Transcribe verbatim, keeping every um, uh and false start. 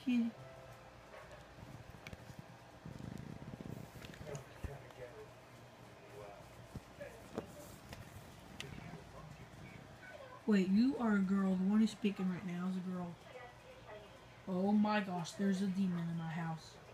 Kitty. Wait, you are a girl. The one who's speaking right now is a girl. Oh my gosh, there's a demon in my house.